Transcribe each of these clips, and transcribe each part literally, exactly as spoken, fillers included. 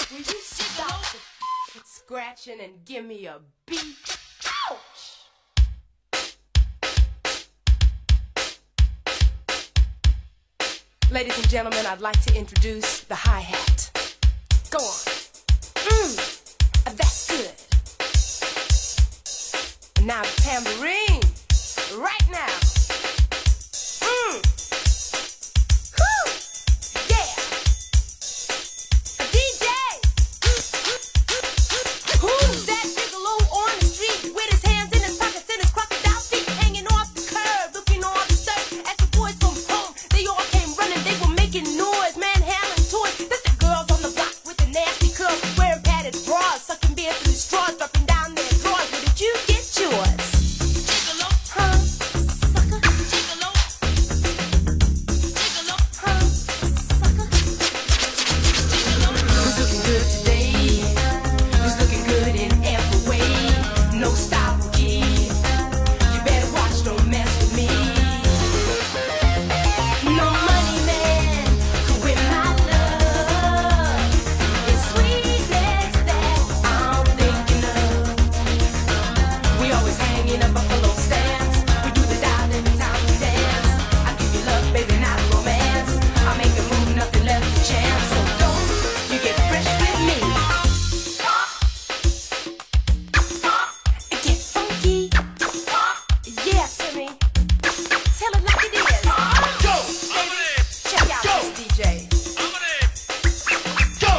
Will you stop the scratching and give me a beat? Ouch! Ladies and gentlemen, I'd like to introduce the hi-hat. Go on. Mmm, that's good. And now the tambourine, right now. Mmm. Whew. Yeah. A D J. Who's that gigolo on the street with his hands in his pockets and his crocodile feet hanging off the curb, looking all disturbed as the boys from home, they all came running, they were making noise, manhandling toys. That's the girls on the block with the nasty curls, wearing padded bras, sucking beer through straws, dropping down their drawers. Where did you get yours? Gigolo, huh? Sucker. Gigolo. Gigolo, huh? Sucker. Gigolo. Who's looking good today? Who's looking good in every way? No style, yeah. You better watch, don't mess with me. No money man could win my love. It's sweetness that I'm thinking of. We always hang in a buffalo stance. We do the dial every time we dance. I give you love, baby, not romance. I make a move, nothing left to chance. So don't you get fresh with me. Get funky. Yeah, Timmy. Tell it like it is. Go, baby. Check out this D J. Go.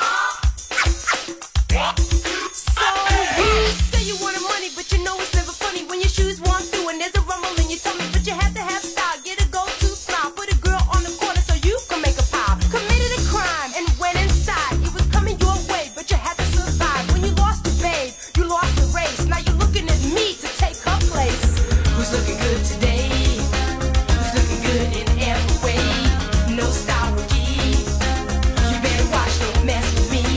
So you say you wanted money, but you know it's never funny when your shoes walk through and there's a rumble in your tummy. But you have to have style, get a go-to smile, put a girl on the corner so you can make a pile. Committed a crime and went inside. It was coming your way, but you had to survive. When you lost the babe, you lost the race. Now you're looking at me to take her place. Who's looking good today? Who's looking good in every way? No style, rookie. You better watch, don't mess with me.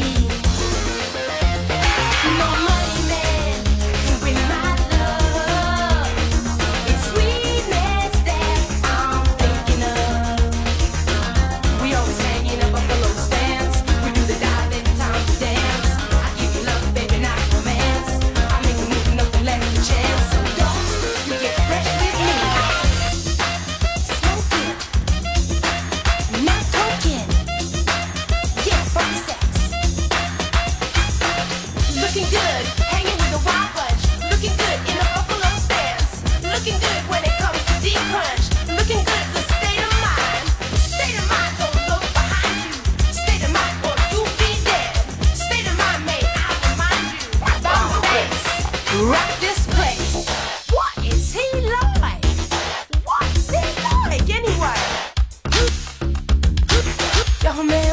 No money man can win my love. It's sweetness that I'm thinking of. We always hang in a buffalo stance. We do the dive every time we dance. I give you love, baby, not romance. I make a move, nothing left to chance. So don't you get fresh with me. Smoking, not talking. Yeah, funky sex. Looking good, hanging with a wild bunch. Looking good in a buffalo stance. Looking good when it comes to deep crunch. Looking good is a state of mind. State of mind, don't look behind you. State of mind, or you be dead. State of mind, may I remind you about the bass. Rock this place. What is he like? What's he like anyway? Yo, man.